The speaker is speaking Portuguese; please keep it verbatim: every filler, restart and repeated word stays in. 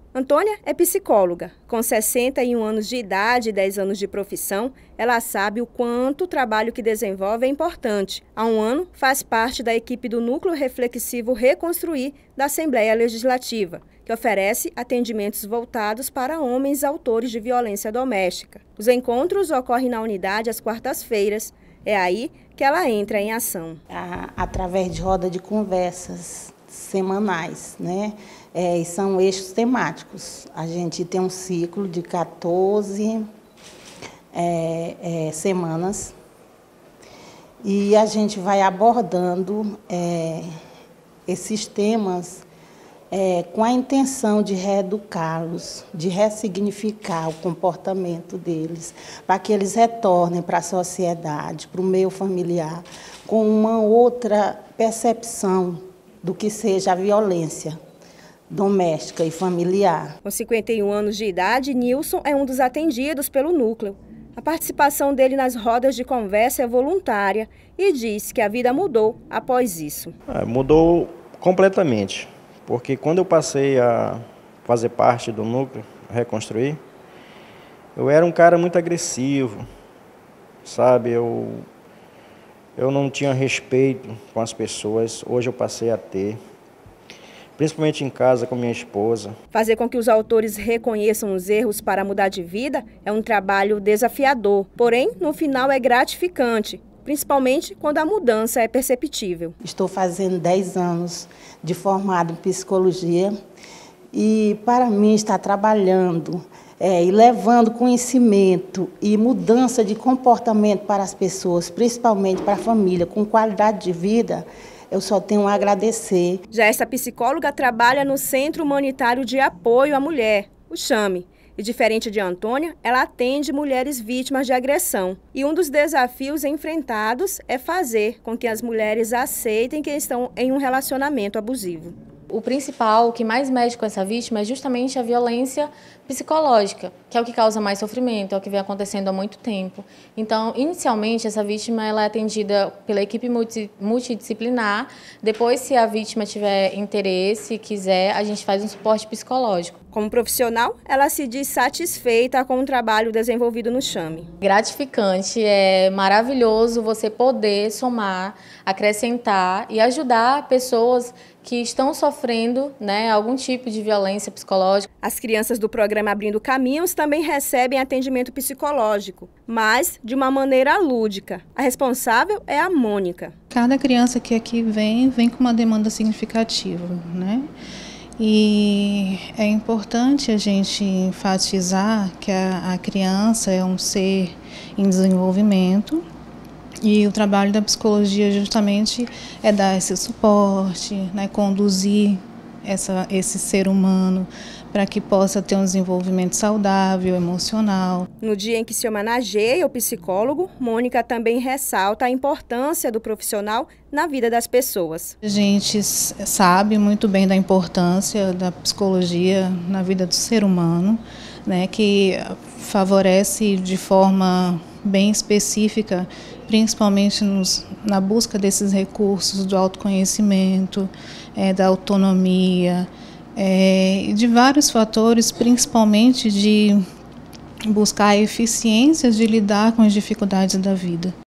Antônia é psicóloga. Com sessenta e um anos de idade e dez anos de profissão, ela sabe o quanto o trabalho que desenvolve é importante. Há um ano, faz parte da equipe do Núcleo Reflexivo Reconstruir da Assembleia Legislativa, que oferece atendimentos voltados para homens autores de violência doméstica. Os encontros ocorrem na unidade às quartas-feiras. É aí que ela entra em ação. Através de roda de conversas semanais, né? É, e são eixos temáticos. A gente tem um ciclo de quatorze é, é, semanas e a gente vai abordando é, esses temas é, com a intenção de reeducá-los, de ressignificar o comportamento deles, para que eles retornem para a sociedade, para o meio familiar, com uma outra percepção do que seja a violência doméstica e familiar. Com cinquenta e um anos de idade, Nilson é um dos atendidos pelo núcleo. A participação dele nas rodas de conversa é voluntária e diz que a vida mudou após isso. É, mudou completamente, porque quando eu passei a fazer parte do núcleo Reconstruir, eu era um cara muito agressivo, sabe? Eu, eu não tinha respeito com as pessoas, hoje eu passei a ter. Principalmente em casa com minha esposa. Fazer com que os autores reconheçam os erros para mudar de vida é um trabalho desafiador, porém, no final é gratificante, principalmente quando a mudança é perceptível. Estou fazendo dez anos de formado em psicologia e, para mim, estar trabalhando é, e levando conhecimento e mudança de comportamento para as pessoas, principalmente para a família, com qualidade de vida, eu só tenho a agradecer. Já essa psicóloga trabalha no Centro Humanitário de Apoio à Mulher, o CHAME. E diferente de Antônia, ela atende mulheres vítimas de agressão. E um dos desafios enfrentados é fazer com que as mulheres aceitem que estão em um relacionamento abusivo. O principal, o que mais mexe com essa vítima é justamente a violência psicológica, que é o que causa mais sofrimento, é o que vem acontecendo há muito tempo. Então, inicialmente, essa vítima ela é atendida pela equipe multi, multidisciplinar. Depois, se a vítima tiver interesse e quiser, a gente faz um suporte psicológico. Como profissional, ela se diz satisfeita com o trabalho desenvolvido no CHAME. Gratificante, é maravilhoso você poder somar, acrescentar e ajudar pessoas que estão sofrendo, né, algum tipo de violência psicológica. As crianças do programa Abrindo Caminhos também recebem atendimento psicológico, mas de uma maneira lúdica. A responsável é a Mônica. Cada criança que aqui vem, vem com uma demanda significativa, né? E é importante a gente enfatizar que a, a criança é um ser em desenvolvimento e o trabalho da psicologia justamente é dar esse suporte, né, conduzir essa, esse ser humano para que possa ter um desenvolvimento saudável, emocional. No dia em que se homenageia o psicólogo, Mônica também ressalta a importância do profissional na vida das pessoas. A gente sabe muito bem da importância da psicologia na vida do ser humano, né, que favorece de forma bem específica, principalmente nos, na busca desses recursos do autoconhecimento, é, da autonomia, é, de vários fatores, principalmente de buscar eficiências de lidar com as dificuldades da vida.